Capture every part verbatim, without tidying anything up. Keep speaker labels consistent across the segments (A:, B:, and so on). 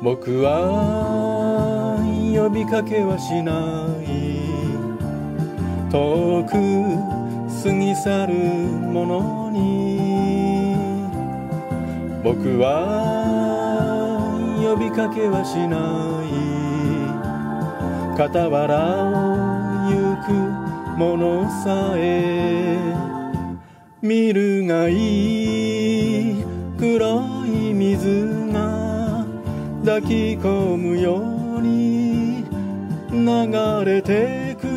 A: 僕は呼びかけはしない遠く過ぎ去るものに僕は呼びかけはしない傍らを行くものさえ見るがいい黒い水が抱き込むように流れてく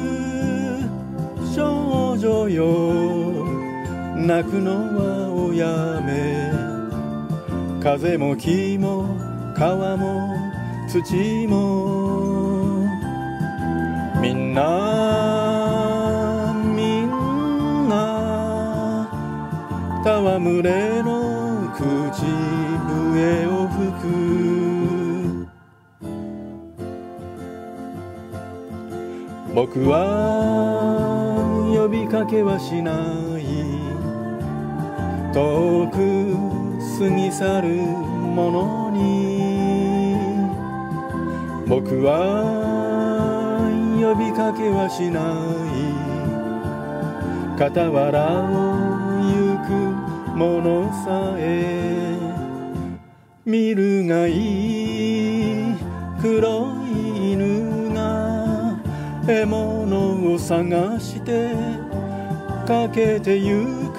A: 少女よ泣くのはおやめ風も木も川も土もみんなみんな戯れの口笛を吹く僕は呼びかけはしない遠く過ぎ去るものに僕は呼びかけはしない傍らを行くものさえ見るがいい黒い犬が獲物を探してかけてゆく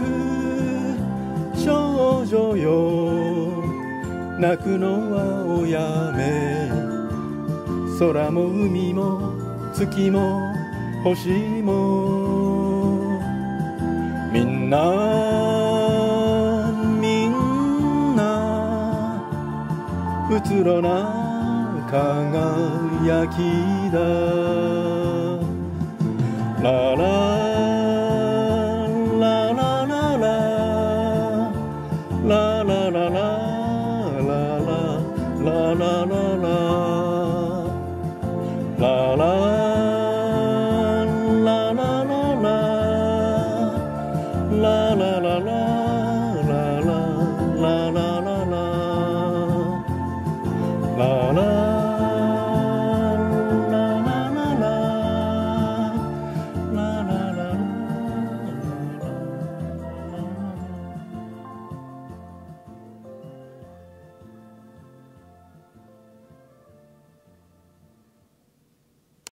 A: 少女よ泣くのはおやめ空も海も月も星もみんなみんなうつろな輝きだ